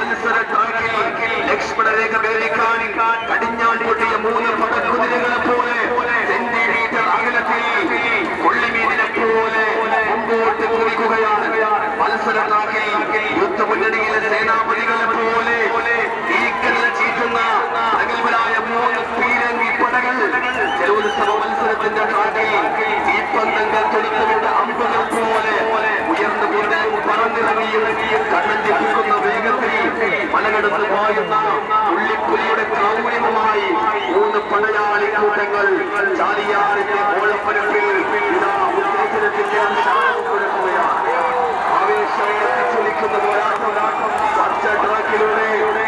മത്സര ട്രാക്കിൽ ലക്ഷ്മണരേഖ ഭേദിക്കാൻ കടിഞ്ഞാൻ പൊട്ടിയ 3 പടക്കുതിരകളെ പോലെ സെന്റിമീറ്റർ അകലത്തിൽ കൊള്ളിമീനിനെ പോലെ മുമ്പോട്ട് കുതിക്കുകയാണ്. മത്സര ട്രാക്കിൽ യുദ്ധമുന്നണിയിലെ സേനാപതികളെ പോലെ തീക്കല്ല് ചീറ്റുന്ന പ്രഗത്ഭരായ 3 പീരങ്കി പടകൾ ജലോത്സവ മത്സരത്തിന്റെ ട്രാക്കിൽ തീപ്പന്തങ്ങൾ തൊടുത്തുകൊണ്ട് അമ്പുകൾ പോലെ ഉയർന്നുകൊണ്ട് പറന്നിറങ്ങിയും കണ്ണഞ്ചിപ്പിക്കുന്ന വേഗത്തിൽ മലകടന്ന് പായുന്ന ഉള്ളിപ്പുലിയുടെ കാവുര്യവുമായി 3 പടയാളി കൂട്ടങ്ങൾ ചാലിയാറിന്റെ ഓളപ്പരപ്പിൽ ഇതാ ഉത്തേജനത്തിന്റെ ശാനം കൊടുക്കുകയാണ്. ആവേശം എത്തിച്ചൊലിക്കുന്ന പോരാട്ടം പച്ച ട്രാക്കിലൂടെ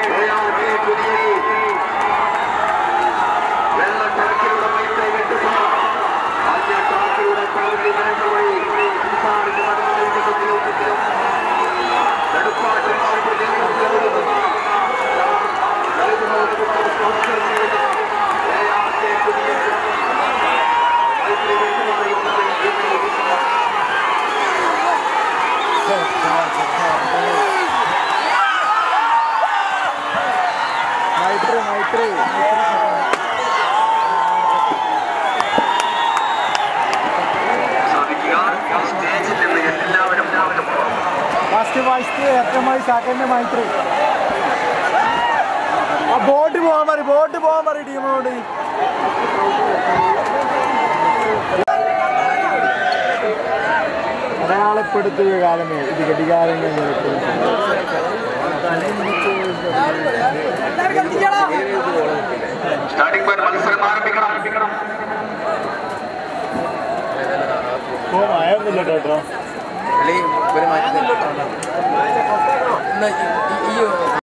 വെള്ള ട്രാക്കിലൂടെ മൈത്രി കെട്ടുക മഞ്ഞ ട്രാക്കിലൂടെ പകുതി വഴി സംസാരിന്റെ മടങ്ങും നെടുപ്പാട്ടിൽ ബോട്ട് പോകാൻ മതി ടീമിനോട്. അടയാളപ്പെടുത്തുക കാലമേ ഇത് ഘടികാരങ്ങൾ ആയൊന്നുമില്ല കേട്ടോ.